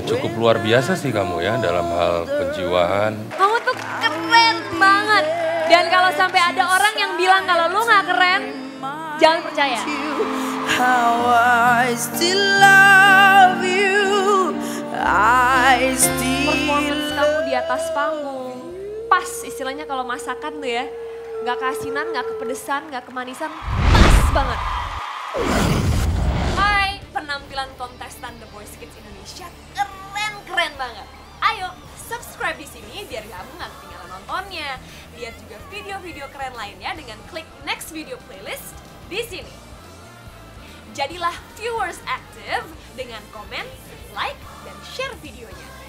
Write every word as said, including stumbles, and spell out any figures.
cukup luar biasa sih kamu ya dalam hal penjiwaan. Kamu tuh keren banget. Dan kalau sampai ada orang yang bilang kalau lu gak keren, jangan percaya. How I still love you, I still Performance kamu di atas panggung, pas istilahnya kalau masakan tuh ya. Gak keasinan, gak kepedesan, gak kemanisan, pas banget. Hai, penampilan kontestan The Voice Kids Indonesia keren-keren banget. Ayo, subscribe di sini biar kamu gak ketinggalan nontonnya. Lihat juga video-video keren lainnya dengan klik next video playlist di sini. Jadilah viewers active dengan komen, like, dan share videonya.